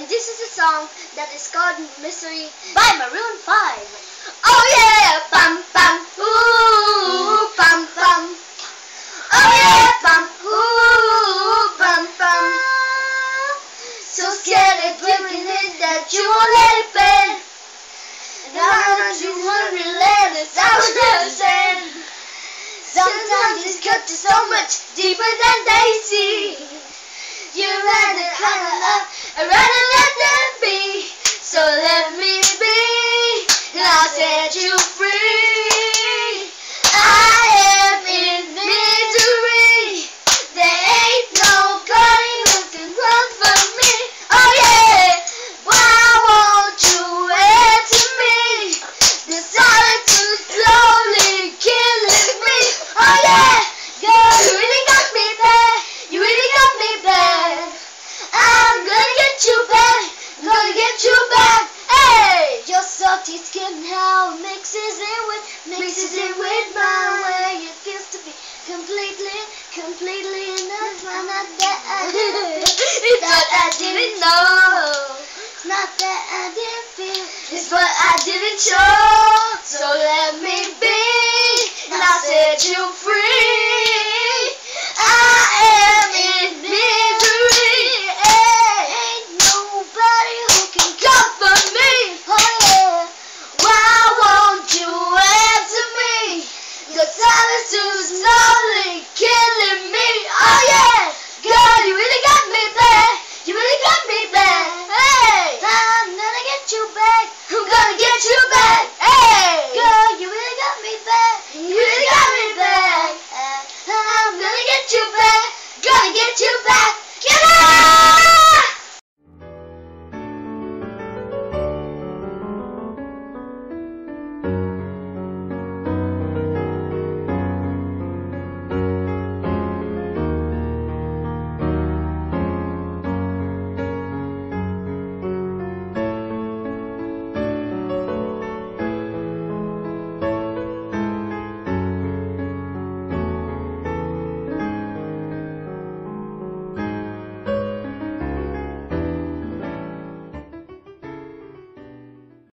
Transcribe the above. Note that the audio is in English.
And this is a song that is called Mystery by Maroon 5. Oh yeah, bum bum, ooh, bum bum. Oh yeah, bum, ooh, bum bum. So scared of breaking it that you won't let it bend. Now that you want to let it out of sand. Sometimes it's cut to so much deeper than they see. You rather kind of love, I'd rather let them be. So let me be, and I'll set you free. I am in misery. There ain't nobody who can run from me. Oh yeah, why won't you answer me? The silence is slowly killing me. Oh yeah, girl, you really got me bad. You really got me bad. I'm gonna get you back. I'm gonna get you back. Hey, your salty skin now mixes in with my way. It feels to be completely enough. Not that I didn't. It's not I didn't know. It's not that I didn't feel. It's what I didn't show.